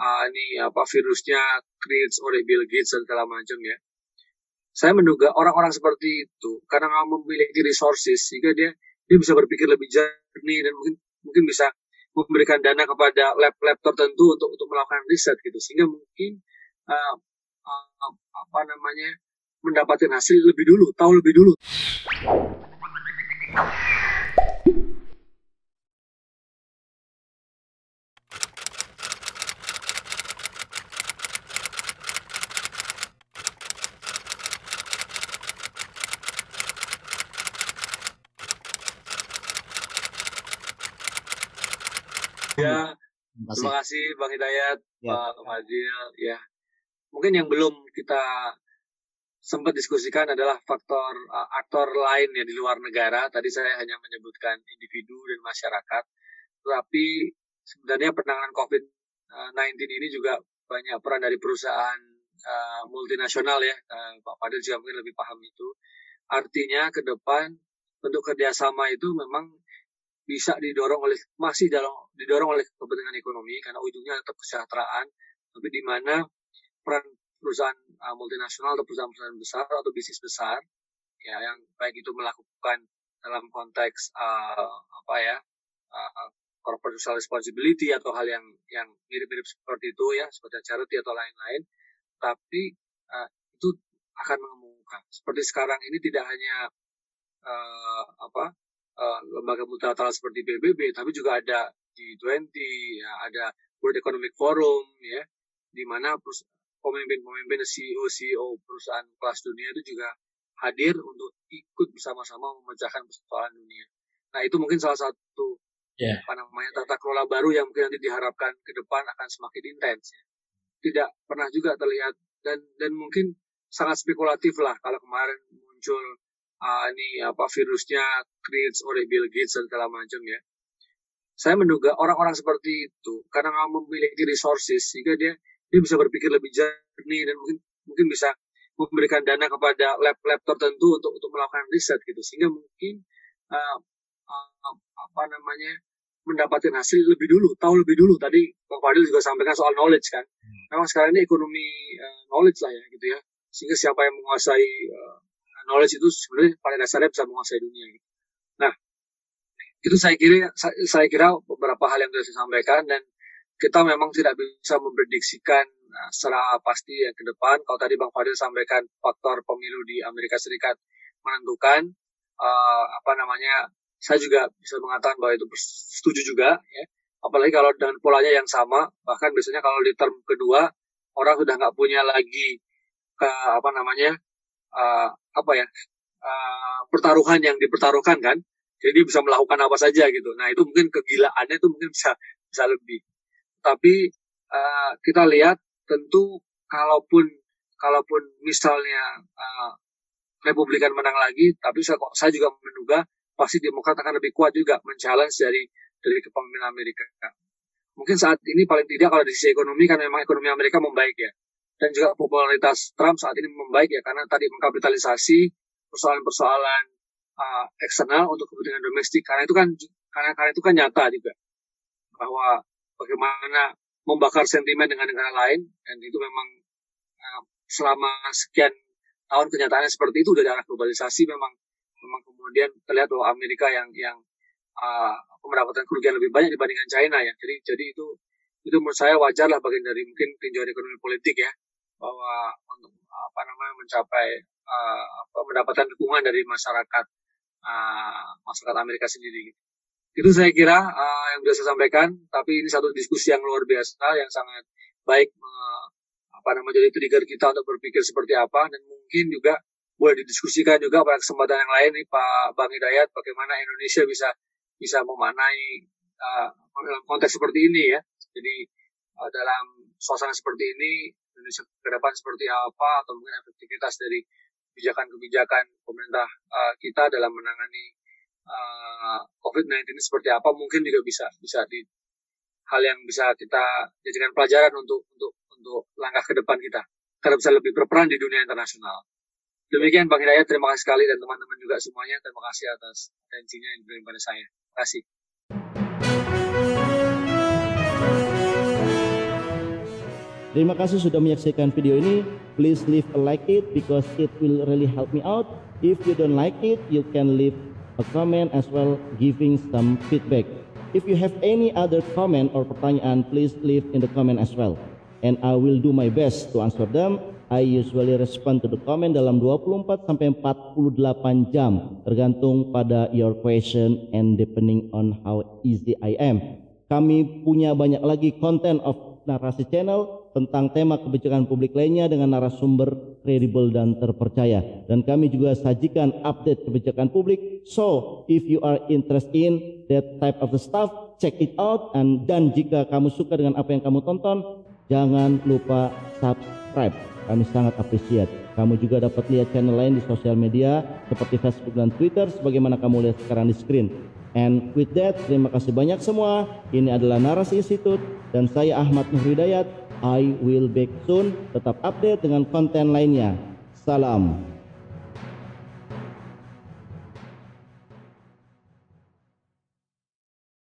virusnya creates oleh Bill Gates dan segala macam ya. Saya menduga orang-orang seperti itu karena memiliki resources sehingga dia bisa berpikir lebih jernih dan mungkin bisa memberikan dana kepada lab-lab tertentu untuk melakukan riset gitu, sehingga mungkin uh, mendapatkan hasil lebih dulu, tahu lebih dulu. Ya, terima kasih Bang Hidayat, Pak Fadil. Ya, mungkin yang belum kita sempat diskusikan adalah faktor aktor lain ya di luar negara. Tadi saya hanya menyebutkan individu dan masyarakat, tetapi sebenarnya penanganan COVID-19 ini juga banyak peran dari perusahaan multinasional ya. Pak Fadil juga mungkin lebih paham itu. Artinya ke depan bentuk kerjasama itu memang bisa didorong oleh kepentingan ekonomi karena ujungnya tetap kesejahteraan, tapi di mana peran perusahaan multinasional atau perusahaan-perusahaan besar atau bisnis besar ya yang baik itu melakukan dalam konteks corporate social responsibility atau hal yang mirip-mirip seperti itu ya, seperti charity atau lain-lain, tapi itu akan mengemukkan. Seperti sekarang ini tidak hanya lembaga multilateral seperti PBB, tapi juga ada G20, ya, ada World Economic Forum, ya, di mana pemimpin-pemimpin CEO perusahaan kelas dunia itu juga hadir untuk ikut bersama-sama memecahkan persoalan dunia. Nah, itu mungkin salah satu tata kelola baru yang mungkin nanti diharapkan ke depan akan semakin intens. Ya. Tidak pernah juga terlihat dan mungkin sangat spekulatif lah kalau kemarin muncul virusnya creates oleh Bill Gates dan segala macam ya. Saya menduga orang-orang seperti itu karena memiliki resources sehingga dia bisa berpikir lebih jernih dan mungkin bisa memberikan dana kepada lab-lab tertentu untuk melakukan riset gitu, sehingga mungkin mendapatkan hasil lebih dulu, tahu lebih dulu. Tadi Bang Fadil juga sampaikan soal knowledge kan. Memang sekarang ini ekonomi knowledge lah ya gitu ya. Sehingga siapa yang menguasai knowledge itu sebenarnya pada dasarnya bisa menguasai dunia. Gitu. Nah, itu saya kira beberapa hal yang sudah saya sampaikan, dan kita memang tidak bisa memprediksikan secara pasti yang ke depan. Kalau tadi Bang Fadil sampaikan faktor pemilu di Amerika Serikat menentukan, saya juga bisa mengatakan bahwa itu setuju juga, ya. Apalagi kalau dengan polanya yang sama, bahkan biasanya kalau di term kedua orang sudah nggak punya lagi pertaruhan yang dipertaruhkan kan, jadi dia bisa melakukan apa saja gitu. Nah itu mungkin kegilaannya itu mungkin bisa lebih. Tapi kita lihat tentu kalaupun misalnya Republikan menang lagi, tapi saya juga menduga pasti Demokrat akan lebih kuat juga men-challenge dari kepemimpinan Amerika. Mungkin saat ini paling tidak kalau di sisi ekonomi kan memang ekonomi Amerika membaik ya. Dan juga popularitas Trump saat ini membaik ya, karena tadi mengkapitalisasi persoalan-persoalan eksternal untuk kepentingan domestik. Karena itu kan nyata juga bahwa bagaimana membakar sentimen dengan negara lain, dan itu memang selama sekian tahun kenyataannya seperti itu. Dari arah globalisasi memang kemudian terlihat bahwa Amerika yang mendapatkan kerugian lebih banyak dibandingkan China ya. Jadi itu menurut saya wajar lah, bagian dari mungkin tinjauan ekonomi politik ya, bahwa untuk mencapai mendapatkan dukungan dari masyarakat Amerika sendiri. Itu saya kira yang sudah saya sampaikan. Tapi ini satu diskusi yang luar biasa, yang sangat baik jadi trigger kita untuk berpikir seperti apa, dan mungkin juga boleh didiskusikan juga pada kesempatan yang lain nih Pak Bang Hidayat, bagaimana Indonesia bisa memaknai dalam konteks seperti ini ya. Jadi dalam suasana seperti ini Indonesia ke depan seperti apa, atau mungkin efektivitas dari kebijakan pemerintah kita dalam menangani COVID-19 ini seperti apa, mungkin juga bisa di hal yang bisa kita jadikan pelajaran untuk langkah ke depan kita, karena bisa lebih berperan di dunia internasional. Demikian Bang Hidayat, terima kasih sekali, dan teman-teman juga semuanya, terima kasih atas atensinya yang diberikan pada saya. Terima kasih. Terima kasih sudah menyaksikan video ini. Please leave a like it because it will really help me out. If you don't like it, you can leave a comment as well, giving some feedback. If you have any other comment or pertanyaan, please leave in the comment as well, and I will do my best to answer them. I usually respond to the comment dalam 24 sampai 48 jam, tergantung pada your question and depending on how easy I am. Kami punya banyak lagi konten of narasi channel tentang tema kebijakan publik lainnya dengan narasumber kredibel dan terpercaya. Dan kami juga sajikan update kebijakan publik. So, if you are interested in that type of the stuff, check it out. Dan jika kamu suka dengan apa yang kamu tonton, jangan lupa subscribe. Kami sangat appreciate. Kamu juga dapat lihat channel lain di sosial media seperti Facebook dan Twitter sebagaimana kamu lihat sekarang di screen. And with that, terima kasih banyak semua. Ini adalah Narasi Institute dan saya Ahmad Nur Hidayat. I will back soon. Tetap update dengan konten lainnya. Salam.